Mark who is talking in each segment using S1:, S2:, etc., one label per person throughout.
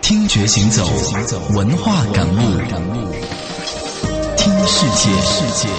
S1: 听觉行走，文化感悟，听世界。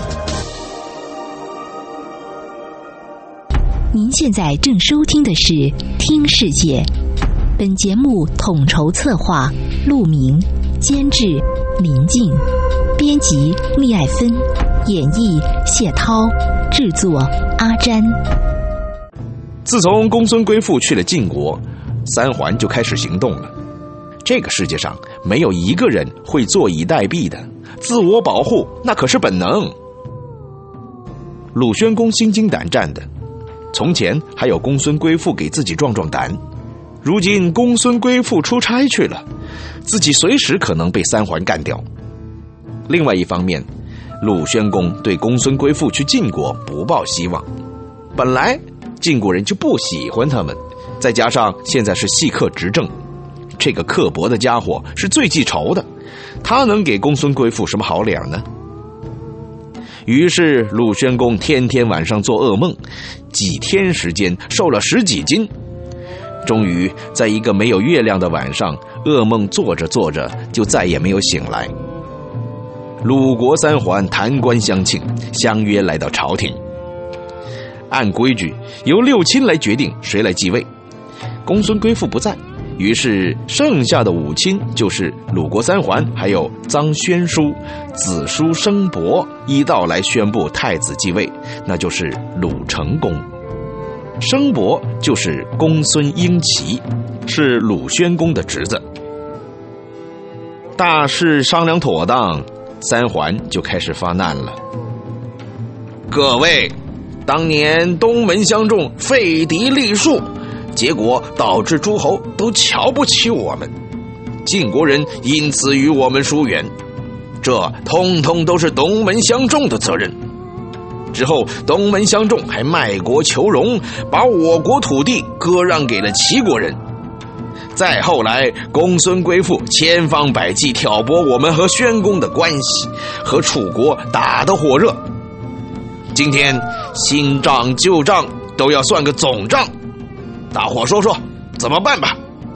S2: 您现在正收听的是《听世界》，本节目统筹策划陆明，监制林静，编辑厉爱芬，演绎谢涛，制作阿詹。
S3: 自从公孙归父去了晋国，三桓就开始行动了。这个世界上没有一个人会坐以待毙的，自我保护那可是本能。鲁宣公心惊胆战的，从前还有公孙归父给自己壮壮胆，如今公孙归父出差去了，自己随时可能被三桓干掉。另外一方面，鲁宣公对公孙归父去晋国不抱希望，本来晋国人就不喜欢他们，再加上现在是细客执政，这个刻薄的家伙是最记仇的，他能给公孙归父什么好脸呢？于是鲁宣公天天晚上做噩梦，几天时间瘦了10几斤，终于在一个没有月亮的晚上，噩梦做着做着就再也没有醒来。鲁国三桓弹冠相庆，相约来到朝廷。按规矩由6卿来决定谁来继位，公孙归父不在，于是剩下的5卿就是鲁国三桓还有臧宣叔、子叔生伯一道来宣布太子继位，那就是鲁成公。生伯就是公孙婴齐，是鲁宣公的侄子。大事商量妥当，三桓就开始发难了。各位，当年东门相中废嫡立庶，结果导致诸侯都瞧不起我们，晋国人因此与我们疏远，这通通都是东门相中的责任。之后东门相中还卖国求荣，把我国土地割让给了齐国人。再后来公孙归父千方百计挑拨我们和宣公的关系，和楚国打得火热。今天新账旧账都要算个总账，大伙说说怎么办吧。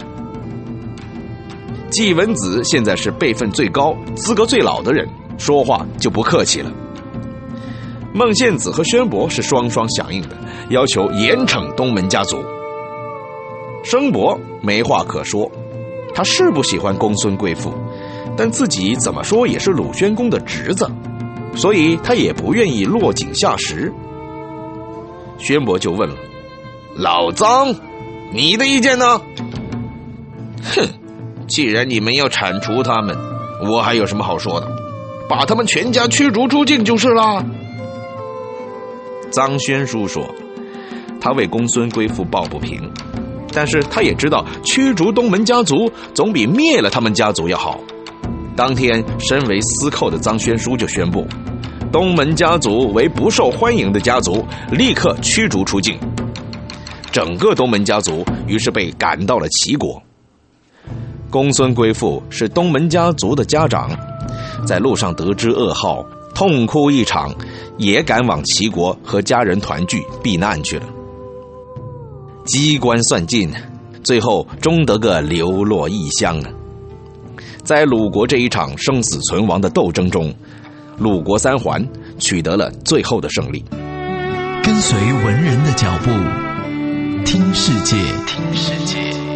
S3: 季文子现在是辈分最高、资格最老的人，说话就不客气了。孟献子和宣伯是双双响应的，要求严惩东门家族。生伯没话可说，他是不喜欢公孙归父，但自己怎么说也是鲁宣公的侄子，所以他也不愿意落井下石。宣伯就问了：老臧，你的意见呢？哼，既然你们要铲除他们，我还有什么好说的？把他们全家驱逐出境就是了。臧宣叔说，他为公孙归父抱不平，但是他也知道驱逐东门家族总比灭了他们家族要好。当天身为司寇的臧宣叔就宣布，东门家族为不受欢迎的家族，立刻驱逐出境。整个东门家族于是被赶到了齐国。公孙归父是东门家族的家长，在路上得知噩耗，痛哭一场，也赶往齐国和家人团聚避难去了。机关算尽，最后终得个流落异乡啊！在鲁国这一场生死存亡的斗争中，鲁国三桓取得了最后的胜利。
S1: 跟随文人的脚步，听世界，听世界。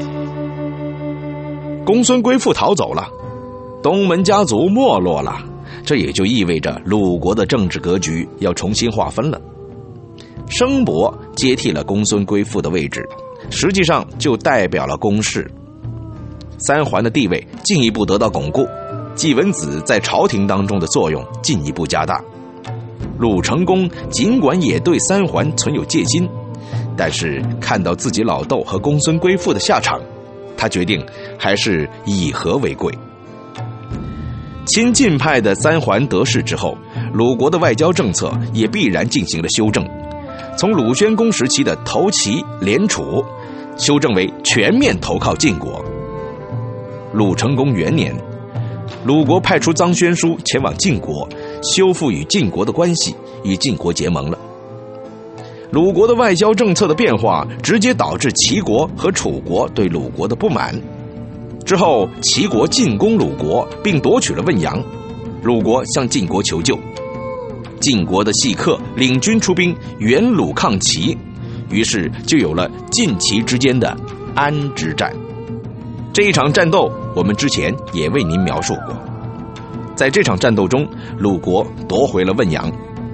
S3: 公孙归父逃走了，东门家族没落了，这也就意味着鲁国的政治格局要重新划分了。生伯接替了公孙归父的位置，实际上就代表了公室。三桓的地位进一步得到巩固，季文子在朝廷当中的作用进一步加大。鲁成公尽管也对三桓存有戒心，但是看到自己老豆和公孙归父的下场，他决定还是以和为贵。亲晋派的三桓得势之后，鲁国的外交政策也必然进行了修正，从鲁宣公时期的投齐联楚修正为全面投靠晋国。鲁成公元年，鲁国派出臧宣叔前往晋国，修复与晋国的关系，与晋国结盟了。鲁国的外交政策的变化，直接导致齐国和楚国对鲁国的不满。 之后，齐国进攻鲁国，并夺取了汶阳。鲁国向晋国求救，晋国的细客领军出兵援鲁抗齐，于是就有了晋齐之间的安之战。这一场战斗，我们之前也为您描述过。在这场战斗中，鲁国夺回了汶阳。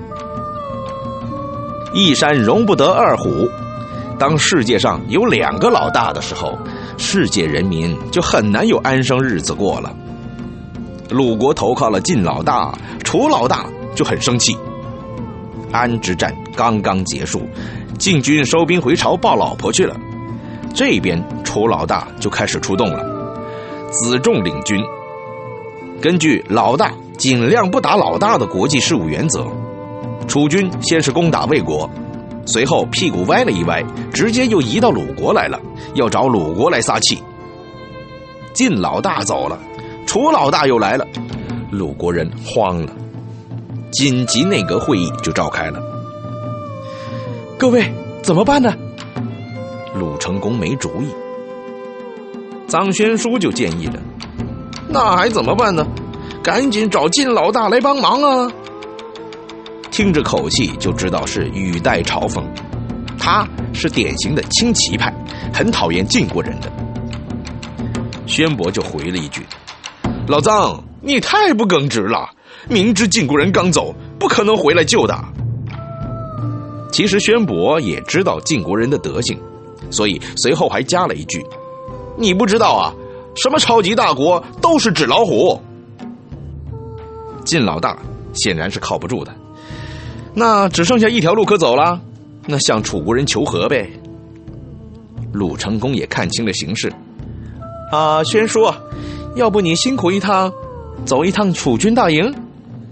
S3: 一山容不得二虎，当世界上有2个老大的时候，世界人民就很难有安生日子过了。鲁国投靠了晋老大，楚老大就很生气。安之战刚刚结束，晋军收兵回朝抱老婆去了。这边楚老大就开始出动了，子仲领军。根据老大尽量不打老大的国际事务原则，楚军先是攻打魏国，随后屁股歪了一歪，直接又移到鲁国来了，要找鲁国来撒气。晋老大走了，楚老大又来了，鲁国人慌了，紧急内阁会议就召开了。各位怎么办呢？鲁成公没主意。臧宣书就建议了，那还怎么办呢？赶紧找晋老大来帮忙啊！听着口气就知道是语带嘲讽，他是典型的亲齐派，很讨厌晋国人的。宣伯就回了一句，老臧，你太不耿直了，明知晋国人刚走，不可能回来救的。其实宣伯也知道晋国人的德行，所以随后还加了一句，你不知道啊，什么超级大国都是纸老虎。晋老大显然是靠不住的，那只剩下一条路可走了，那向楚国人求和呗。鲁成公也看清了形势，宣叔，要不你辛苦一趟，走一趟楚军大营？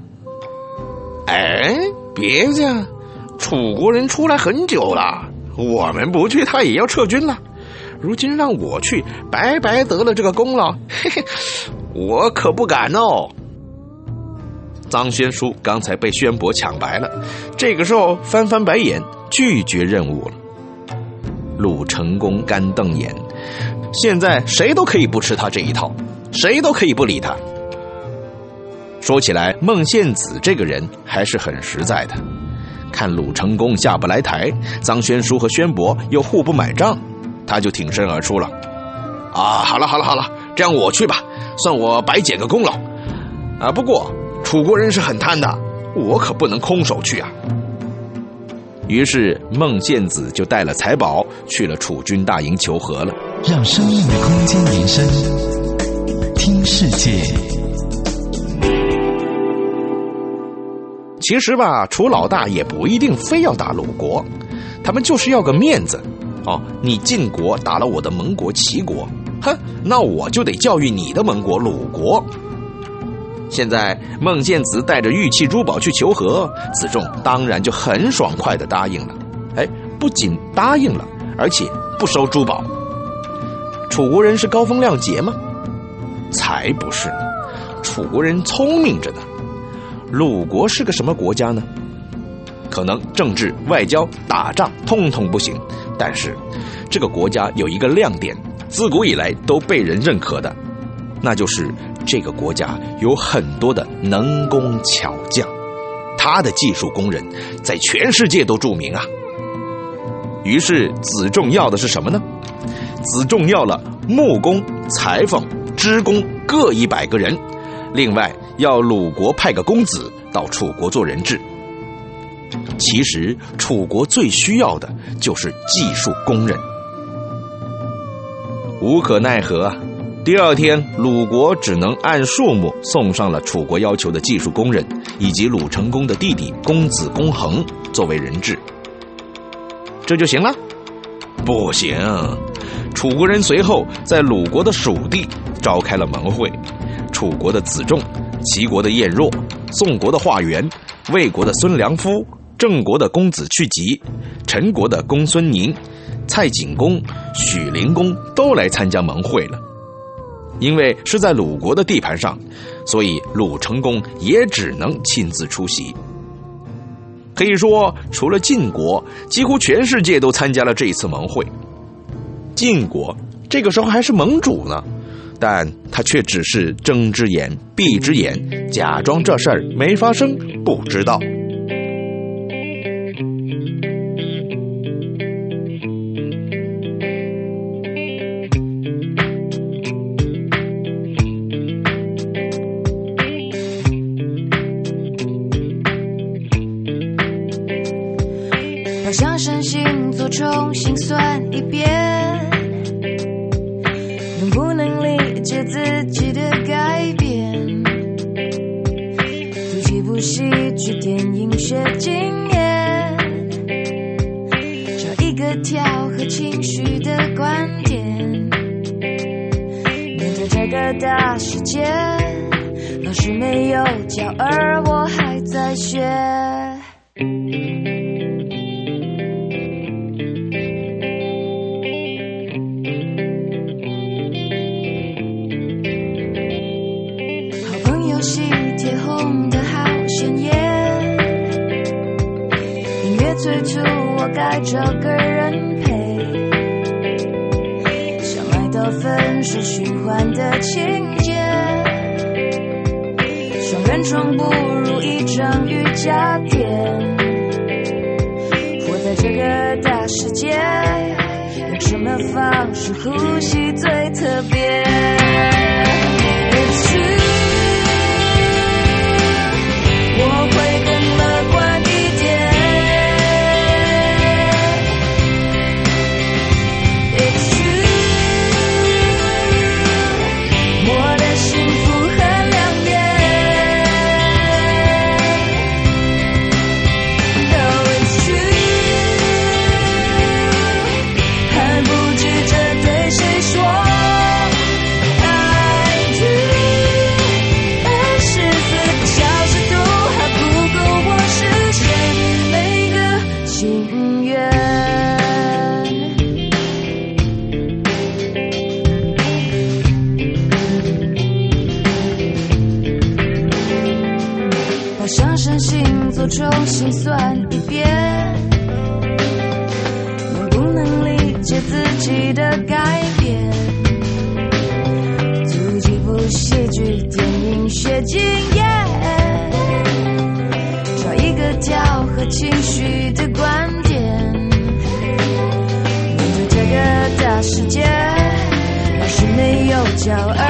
S3: 哎，别这样，楚国人出来很久了，我们不去他也要撤军了，如今让我去，白白得了这个功劳，嘿嘿，我可不敢哦。臧宣书刚才被宣伯抢白了，这个时候翻翻白眼，拒绝任务了。鲁成公干瞪眼，现在谁都可以不吃他这一套，谁都可以不理他。说起来，孟献子这个人还是很实在的，看鲁成公下不来台，臧宣书和宣伯又互不买账，他就挺身而出了。好了，这样我去吧，算我白捡个功劳。不过楚国人是很贪的，我可不能空手去啊。于是孟献子就带了财宝去了楚军大营求和了。
S1: 让生命的空间延伸，听世界。
S3: 其实吧，楚老大也不一定非要打鲁国，他们就是要个面子。你晋国打了我的盟国齐国，那我就得教育你的盟国鲁国。现在孟献子带着玉器珠宝去求和，子仲当然就很爽快地答应了。不仅答应了，而且不收珠宝。楚国人是高风亮节吗？才不是呢，楚国人聪明着呢。鲁国是个什么国家呢？可能政治、外交、打仗通通不行，但是这个国家有一个亮点，自古以来都被人认可的，那就是这个国家有很多的能工巧匠，他的技术工人在全世界都著名啊。于是子仲要的是什么呢？子仲要了木工、裁缝、织工各100个人，另外要鲁国派个公子到楚国做人质。其实楚国最需要的就是技术工人。无可奈何，第2天鲁国只能按数目送上了楚国要求的技术工人以及鲁成公的弟弟公子公衡作为人质。这就行了？不行，楚国人随后在鲁国的属地召开了盟会，楚国的子仲、齐国的晏若、宋国的华元、魏国的孙良夫、郑国的公子去疾、陈国的公孙宁、蔡景公、许灵公都来参加盟会了。因为是在鲁国的地盘上，所以鲁成公也只能亲自出席。可以说，除了晋国，几乎全世界都参加了这一次盟会。晋国这个时候还是盟主呢， 但他却只是睁只眼闭只眼，假装这事儿没发生，不知道。
S4: 把上升星座重新算一遍，能不能理解自己的改变？读几部戏剧电影学经验，找一个调和情绪的观点。面对这个大世界，老师没有教，而我还在学。喜贴红的好鲜艳，音乐催促我该找个人陪，想来到分手循环的情节，双人床不如一张瑜伽垫，活在这个大世界，用什么方式呼吸最特别？ It's true，我会更乐观一点。It's true， 我的幸福很亮眼。Oh it's true， 还不知这对谁说。上升星座重新算一遍，能不能理解自己的改变？读几部戏剧电影学经验，找一个调和情绪的观点。面对这个大世界，老师没有教。